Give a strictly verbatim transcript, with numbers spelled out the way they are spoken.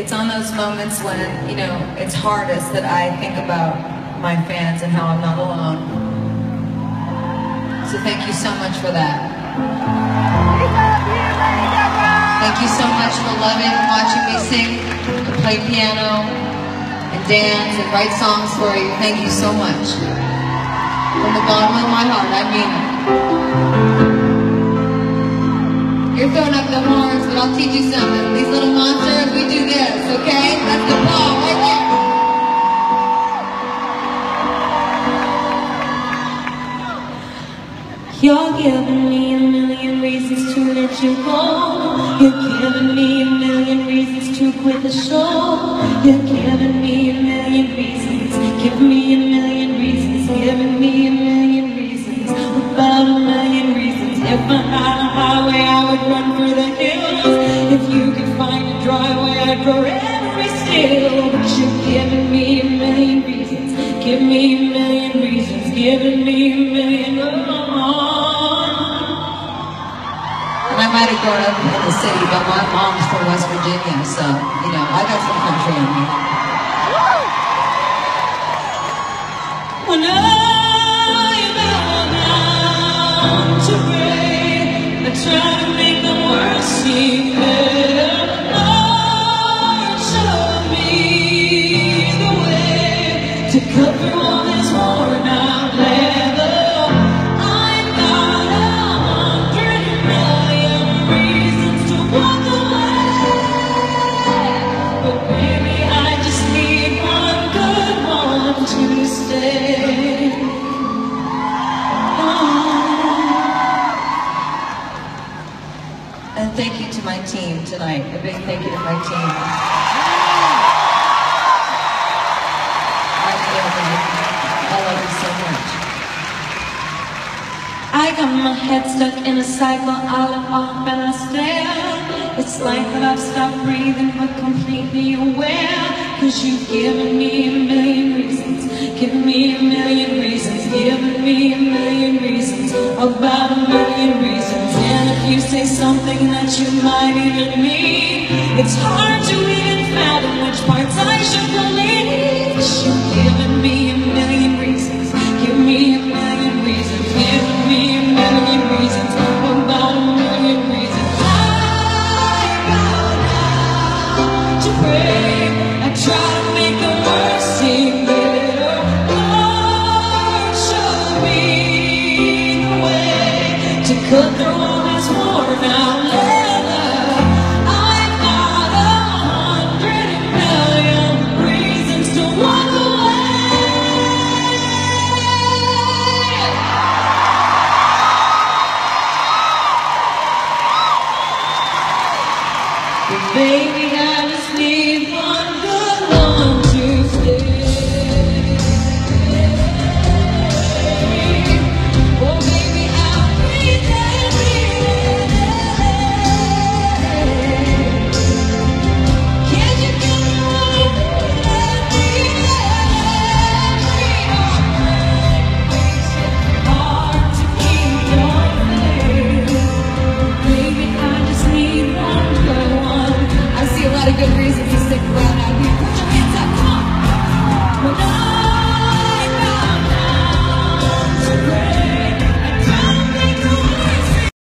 it's on those moments when, you know, it's hardest that I think about my fans and how I'm not alone. So thank you so much for that. Thank you so much for loving, watching me sing and play piano and dance and write songs for you. Thank you so much. From the bottom of my heart, I mean it. You're throwing up the horns, but I'll teach you something. These little monsters, we do this, okay? That's the ball right there. You're giving me a million reasons to let you go. You're giving me a million reasons to quit the show. You're giving me a million reasons. Give me a million reasons. Giving me a million reasons. About a million reasons. If I had a highway, I would run for the hills. If you could find a driveway, I'd forever still. But you're giving me a million reasons. Give me a million reasons. Giving me a million. Oh. I might have grown up in the city, but my mom's from West Virginia, so, you know, I got some country in me. When I bow down to pray, I try to make the world seem better. Lord, show me the way to cut through all this worn out leather. To stay. And thank you to my team tonight. A big thank you to my team. I love you so much. I got my head stuck in a cycle, I look off and I stare. It's like that I've stopped breathing but completely aware. Cause you've given me a million reasons. Give me a million reasons. Giving me a million reasons. About a million reasons. And if you say something that you might even mean, it's hard to even fathom which parts I should believe. Cause you've given me a million reasons. Give me a million reasons. Giving me a million reasons. About a million reasons. I bow down to pray. I try to make the words seem better. Lord, show me the way to cut through all this worn out.